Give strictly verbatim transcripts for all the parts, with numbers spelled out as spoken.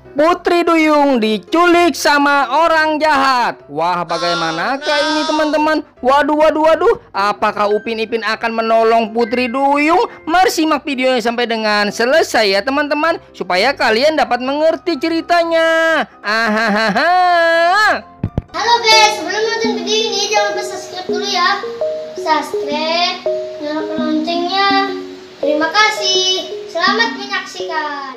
Putri Duyung diculik sama orang jahat. Wah, bagaimanakah ini teman-teman? Waduh, waduh, waduh. Apakah Upin Ipin akan menolong Putri Duyung? Mari simak videonya sampai dengan selesai ya teman-teman, supaya kalian dapat mengerti ceritanya. Ahahaha. Halo guys, sebelum nonton video ini jangan lupa subscribe dulu ya. Subscribe, nyalakan loncengnya. Terima kasih. Selamat menyaksikan.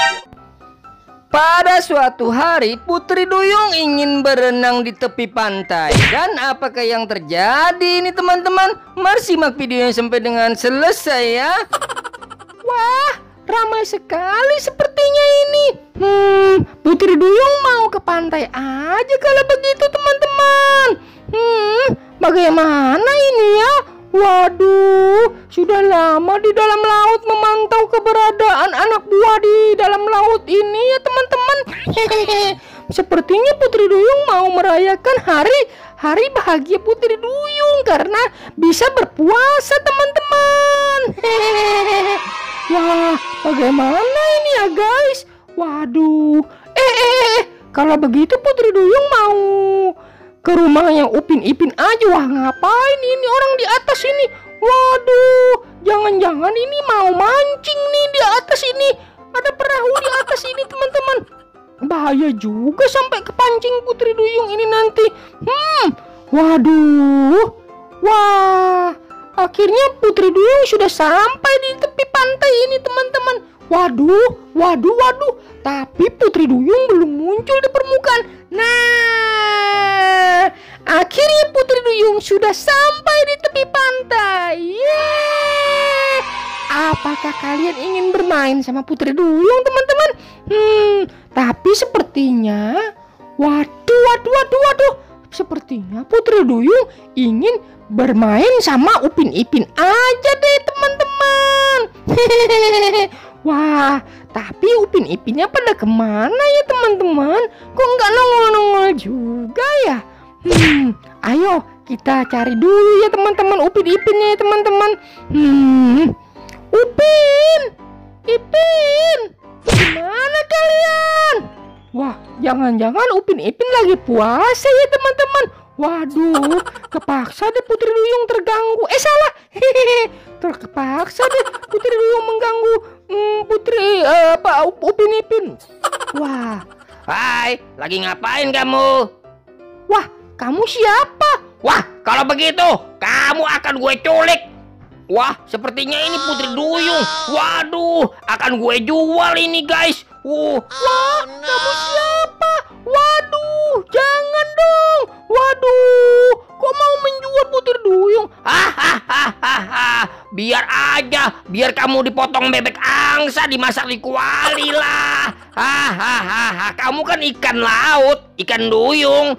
Pada suatu hari, Putri Duyung ingin berenang di tepi pantai. Dan apakah yang terjadi ini teman-teman? Mari simak videonya sampai dengan selesai ya. Wah, ramai sekali sepertinya ini. Hmm, Putri Duyung mau ke pantai aja kalau begitu teman-teman. Hmm, bagaimana ini ya? Waduh, sudah lama di dalam laut memantau keberadaan anak buah di dalam laut ini ya teman-teman. Hehehe. Sepertinya Putri Duyung mau merayakan hari hari bahagia Putri Duyung karena bisa berpuasa teman-teman. Hehehe. Wah, bagaimana ini ya guys? Waduh, eh, eh, eh. Kalau begitu Putri Duyung mau ke rumahnya Upin Ipin aja. Wah, ngapain ini orang di atas ini? Waduh, jangan-jangan ini mau mancing nih di atas ini. Ada perahu di atas ini teman-teman. Bahaya juga sampai kepancing Putri Duyung ini nanti. Hmm, waduh. Wah, akhirnya Putri Duyung sudah sampai di tepi pantai ini teman-teman. Waduh, waduh, waduh. Tapi Putri Duyung belum muncul di permukaan. Nah, akhirnya Putri Duyung sudah sampai di tepi pantai. Yeay! Apakah kalian ingin bermain sama Putri Duyung teman-teman? Hmm, tapi sepertinya, waduh, waduh, waduh, waduh. Sepertinya Putri Duyung ingin bermain sama Upin Ipin aja deh teman-teman. Hehehe. Wah, tapi Upin Ipinnya pada kemana ya teman-teman? Kok nggak nongol-nongol juga ya? Hmm, ayo kita cari dulu ya teman-teman Upin Ipinnya ya teman-teman. Hmm, Upin, Ipin, gimana kalian? Wah, jangan-jangan Upin Ipin lagi puasa ya teman-teman. Waduh, kepaksa deh Putri Duyung terganggu. Eh salah, hehehe, terkepaksa deh Putri Duyung mengganggu hmm, Putri uh, Pak Upin Ipin. Wah, hai, lagi ngapain kamu? Wah, kamu siapa? Wah, kalau begitu kamu akan gue culik. Wah, sepertinya ini Putri Duyung. Waduh, akan gue jual ini guys. Uh, wah, kamu siapa? Waduh, jangan dong. Waduh, kok mau menjual Putri Duyung? Hahaha, biar aja, biar kamu dipotong bebek angsa, dimasak di kuali lah. Hahaha, kamu kan ikan laut, ikan duyung.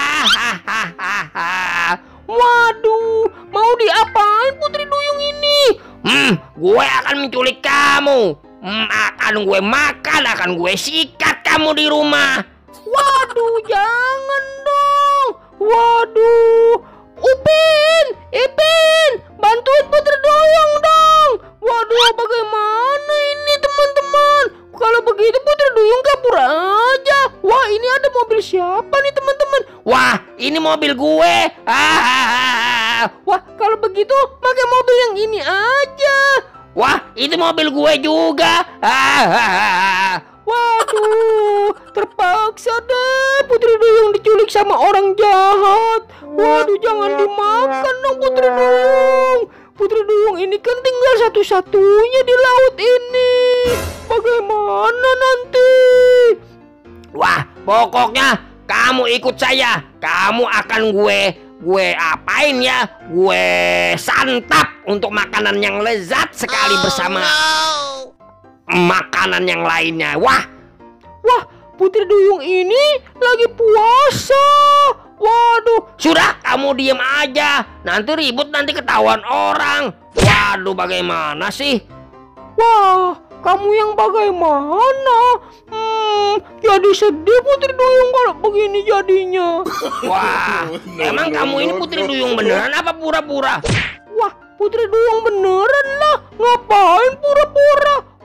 Hahaha. Waduh, mau diapain Putri Duyung ini? Hmm, gue akan menculik kamu. Hmm, akan gue makan, akan gue sikat kamu di rumah. Waduh, jangan dong. Waduh, Upin, Ipin, bantuin Putri Duyung dong. Waduh, bagaimana ini teman-teman? Kalau begitu Putri Duyung kabur aja. Wah, ini ada mobil siapa nih teman-teman? Wah, ini mobil gue. Ah, wah, kalau begitu pakai mobil yang ini aja. Wah, itu mobil gue juga. Ah, waduh, terpaksa deh Putri Duyung diculik sama orang jahat. Waduh, jangan dimakan dong Putri Duyung. Putri Duyung ini kan tinggal satu-satunya di laut ini. Bagaimana nanti? Wah, pokoknya kamu ikut saya. Kamu akan gue gue apain ya? Gue santap untuk makanan yang lezat sekali bersama makanan yang lainnya. Wah, wah, Putri Duyung ini lagi puasa. Waduh, sudah kamu diem aja. Nanti ribut, nanti ketahuan orang. Waduh, bagaimana sih? Wah, kamu yang bagaimana? Hmm, jadi sedih Putri Duyung kalau begini jadinya. Wah, emang kamu ini Putri Duyung beneran apa pura-pura? Wah, Putri Duyung beneran lah. Ngapain pura-pura?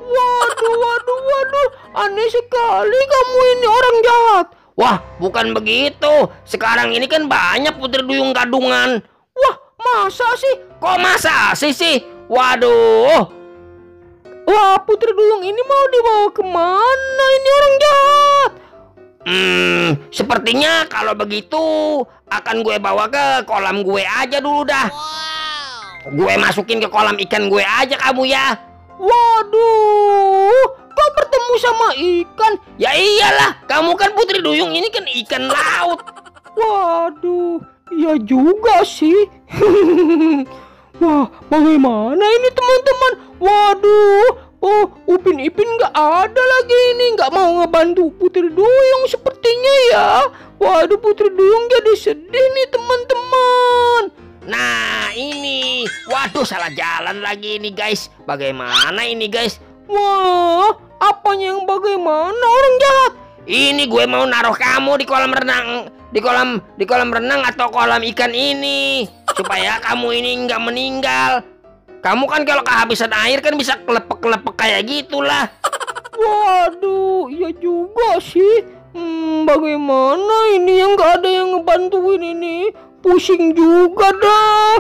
Waduh, waduh, waduh. Aneh sekali kamu ini orang jahat. Wah, bukan begitu. Sekarang ini kan banyak putri duyung gadungan. Wah, masa sih? Kok masa sih sih? Waduh. Wah, putri duyung ini mau dibawa kemana ini orang jahat? Hmm, sepertinya kalau begitu akan gue bawa ke kolam gue aja dulu dah. Gue masukin ke kolam ikan gue aja kamu ya. Waduh, kau bertemu sama ikan? Ya iyalah, kamu kan putri duyung, ini kan ikan laut. Waduh, iya juga sih. Wah, bagaimana ini teman-teman? Waduh, oh Upin Ipin nggak ada lagi ini, nggak mau ngebantu putri duyung sepertinya ya. Waduh, putri duyung jadi sedih nih teman-teman. Nah ini, waduh salah jalan lagi ini guys. Bagaimana ini guys? Wah, apanya yang bagaimana orang jahat? Ini gue mau naruh kamu di kolam renang, di kolam di kolam renang atau kolam ikan ini supaya kamu ini nggak meninggal. Kamu kan kalau kehabisan air kan bisa kelepek-kelepek kayak gitulah. Waduh, iya juga sih. Hmm, bagaimana ini yang nggak ada yang ngebantuin ini? Pusing juga dah.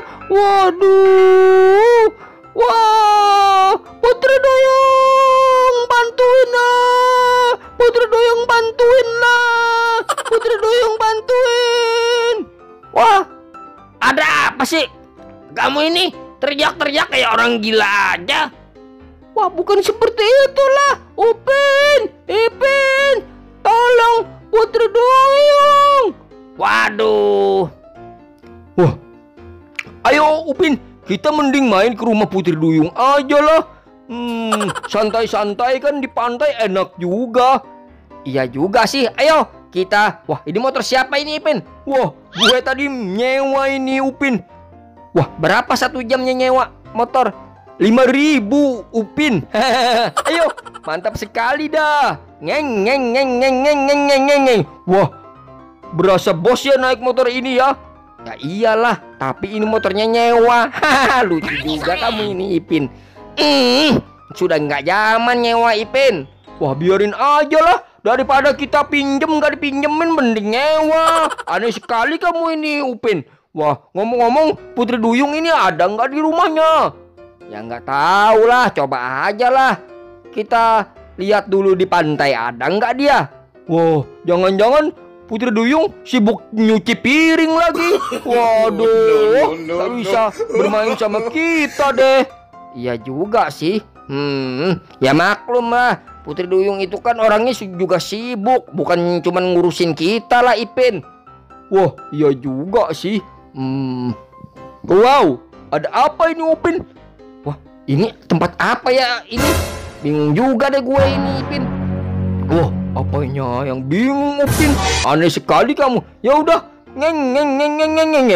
Waduh. Wah, putri duyung bantuin lah. Putri duyung bantuin lah. Putri duyung bantuin. Wah, ada apa sih? Kamu ini teriak-teriak kayak orang gila aja. Wah, bukan seperti itulah. Upin, Ipin, tolong putri duyung. Waduh. Wah, ayo Upin, kita mending main ke rumah putri duyung aja lah. Hmm, santai-santai kan di pantai enak juga. Iya juga sih, ayo kita. Wah, ini motor siapa ini Ipin? Wah, gue tadi nyewa ini Upin. Wah, berapa satu jamnya nyewa motor? lima ribu Upin. Ayo, mantap sekali dah. Ngeng ngeng ngeng ngeng ngeng ngeng ngeng ngeng ngeng. Wah, berasa bos ya naik motor ini ya. Ya iyalah, tapi ini motornya nyewa. Hahaha, lucu juga kamu ini Ipin. Hmm, sudah nggak zaman nyewa Ipin. Wah, biarin aja lah. Daripada kita pinjem nggak dipinjemin, mending nyewa. Aneh sekali kamu ini Upin. Wah, ngomong-ngomong, putri duyung ini ada nggak di rumahnya? Ya nggak tahu lah, coba aja lah. Kita lihat dulu di pantai ada nggak dia. Wah, jangan-jangan putri duyung sibuk nyuci piring lagi. Waduh, nggak bisa bermain sama kita deh. Iya juga sih. Hmm, ya maklum lah. Putri duyung itu kan orangnya juga sibuk, bukan cuma ngurusin kita lah Ipin. Wah, iya juga sih. Hmm. Wow, ada apa ini Upin? Wah, ini tempat apa ya ini? Bingung juga deh gue ini Ipin. Wah, apanya yang bingung Upin? Aneh sekali kamu. Ya udah, ngeng ngeng ngeng ngeng ngeng ngeng.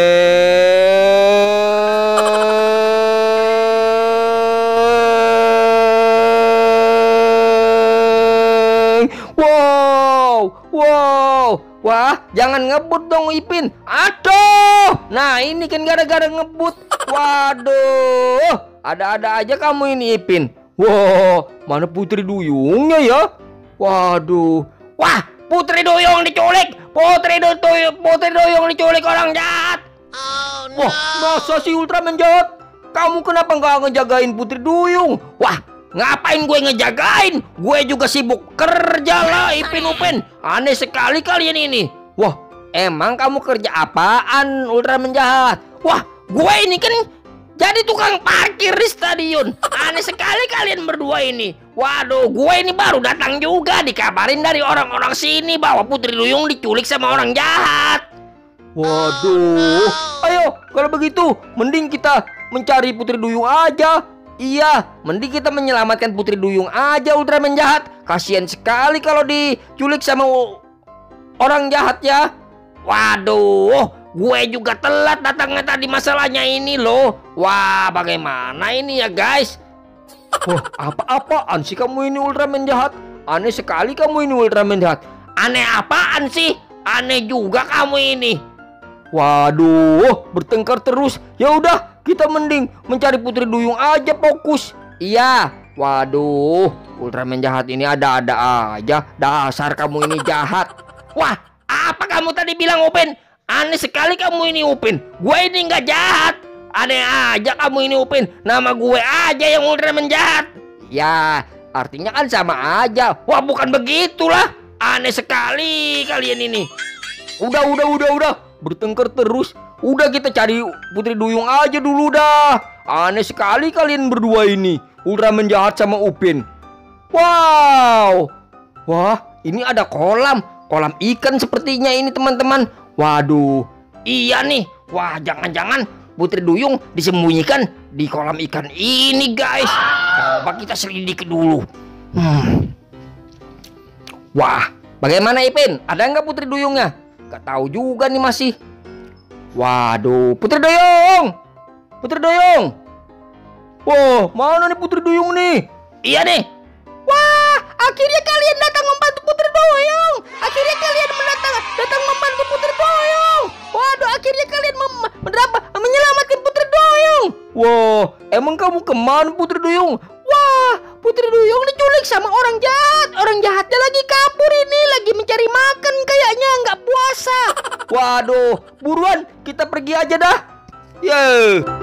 Wow, wow. Wah, jangan ngebut dong Ipin. Aduh. Nah, ini kan gara-gara ngebut. Waduh. Ada-ada aja kamu ini Ipin. Wow, mana putri duyungnya ya? Waduh. Wah, putri duyung diculik. Putri duyung, putri duyung diculik orang jahat. Oh, no. Wah, masa sih Ultraman jahat? Kamu kenapa nggak ngejagain putri duyung? Wah, ngapain gue ngejagain? Gue juga sibuk kerja lah Ipin Upin. Aneh sekali kalian ini. Wah, emang kamu kerja apaan Ultraman jahat? Wah, gue ini kan jadi tukang parkir di stadion. Aneh sekali kalian berdua ini. Waduh, gue ini baru datang juga, dikabarin dari orang-orang sini bahwa putri duyung diculik sama orang jahat. Waduh, ayo kalau begitu mending kita mencari putri duyung aja. Iya, mending kita menyelamatkan putri duyung aja Ultraman jahat. Kasihan sekali kalau diculik sama orang jahat ya. Waduh, gue juga telat datangnya tadi masalahnya ini loh. Wah, bagaimana ini ya guys? Wah, apa-apaan sih kamu ini Ultraman jahat? Aneh sekali kamu ini Ultraman jahat. Aneh apaan sih? Aneh juga kamu ini. Waduh, bertengkar terus. Ya udah, kita mending mencari putri duyung aja fokus. Iya, Waduh, Ultraman jahat ini ada-ada aja. Dasar kamu ini jahat. Wah, apa kamu tadi bilang, Upin? Aneh sekali kamu ini, Upin. Gue ini nggak jahat. Aneh aja kamu ini, Upin. Nama gue aja yang Ultraman jahat. Ya, artinya kan sama aja. Wah, bukan begitulah. Aneh sekali kalian ini. Udah, udah, udah, udah. Bertengkar terus. Udah, kita cari Putri Duyung aja dulu dah. Aneh sekali kalian berdua ini. Ultraman jahat sama Upin. Wow. Wah, ini ada kolam. Kolam ikan sepertinya ini, teman-teman. Waduh. Iya nih. Wah, jangan-jangan Putri Duyung disembunyikan di kolam ikan ini, guys. Coba kita selidiki dulu. Hmm. Wah, bagaimana Ipin? Ada nggak Putri Duyungnya? Gak tahu juga nih masih. Waduh, Putri Duyung. Putri Duyung. Wah, mana nih Putri Duyung nih? Iya nih. Wah, akhirnya kalian datang membantu Putri Duyung. Akhirnya kalian mendatang datang membantu Putri Duyung. Waduh, akhirnya kalian mem menyelamatkan Putri Duyung. Wah, emang kamu kemana Putri Duyung? Wah, Putri Duyung diculik sama orang jahat. Orang jahatnya lagi kabur ini, lagi mencari makan kayaknya, nggak puasa. Waduh, buruan kita pergi aja dah. Yeah.